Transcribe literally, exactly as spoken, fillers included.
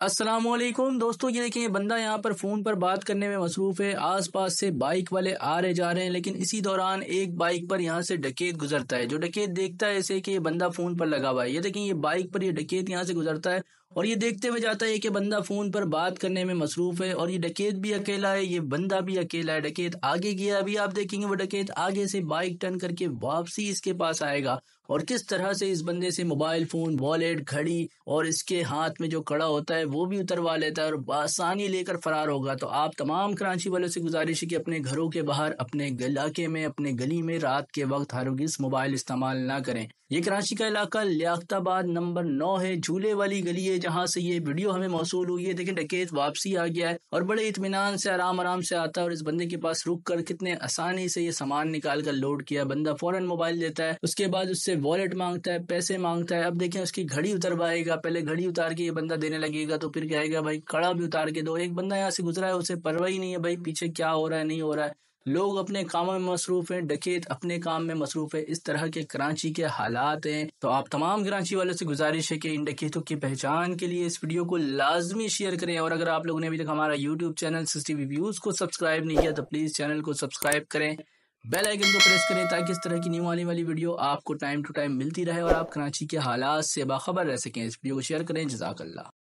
السلام علیکم دوستوں، یہ دیکھیں یہ بندہ یہاں پر فون پر بات کرنے میں مصروف ہے۔ آس پاس سے بائک والے آ رہے جا رہے ہیں، لیکن اسی دوران ایک بائک پر یہاں سے ڈکیت گزرتا ہے۔ جو ڈکیت دیکھتا ہے اسے کہ یہ بندہ فون پر لگا ہوا ہے، یہ دیکھیں یہ بائک پر یہ ڈکیت یہاں سے گزرتا ہے اور یہ دیکھتے ہوئے جاتا ہے کہ بندہ فون پر بات کرنے میں مصروف ہے اور یہ ڈکیت بھی اکیلا ہے، یہ بندہ بھی اکیلا ہے۔ ڈکیت آگے گیا، ابھی آپ دیکھیں گے وہ ڈکیت آگے سے بائک ٹرن کر کے واپسی اس کے پاس آئے گا اور کس طرح سے اس بندے سے موبائل فون، والیٹ، گھڑی اور اس کے ہاتھ میں جو کڑا ہوتا ہے وہ بھی اتروا لیتا ہے اور بآسانی لے کر فرار ہوگا۔ تو آپ تمام کراچی والوں سے گزارش ہے کہ اپنے گھروں کے باہر، اپنے علاقے میں، اپنے گلی میں رات کے وقت ہرگز موبائل استعمال نہ کریں۔ یہ کراچی کا علاقہ لیاقت آباد نمبر نو ہے، جھولے والی گلی ہے جہاں سے یہ ویڈیو ہمیں موصول ہوئی ہے۔ دیکھیں ڈکیت واپسی آ گیا ہے اور بڑے اطمینان سے آرام آرام سے آتا ہے اور اس بندے کے پاس رک کر کتنے آسانی سے یہ سامان نکال کر لوڈ کیا۔ بندہ فوراً موبائل دیتا ہے، اس کے بعد اس سے والیٹ مانگتا ہے، پیسے مانگتا ہے۔ اب دیکھیں اس کی گھڑی اتروائے گا، پہلے گھڑی اتار کے یہ بندہ دینے لگے گا تو پھر کہے گا بھائی کڑا بھی اتار کے دو۔ ایک بندہ یہاں سے گزرا ہے، اسے پرواہ ہی نہیں ہے بھائی پیچھے کیا ہو رہا ہے نہیں ہو رہا ہے۔ لوگ اپنے کاموں میں مصروف ہیں، ڈکیت اپنے کام میں مصروف ہے۔ اس طرح کے کراچی کے حالات ہیں، تو آپ تمام کراچی والوں سے گزارش ہے کہ ان ڈکیتوں کی پہچان کے لیے اس ویڈیو کو لازمی شیئر کریں، اور اگر آپ لوگوں نے ابھی تک ہمارا یوٹیوب چینل سکسٹی ویوز کو سبسکرائب نہیں کیا تو پلیز چینل کو سبسکرائب کریں، بیل آئیکن کو پریس کریں تاکہ اس طرح کی نیو آنے والی ویڈیو آپ کو ٹائم ٹو ٹائم ملتی رہے اور آپ کراچی کے حالات سے باخبر رہ سکیں۔ اس ویڈیو کو شیئر کریں، جزاک اللہ۔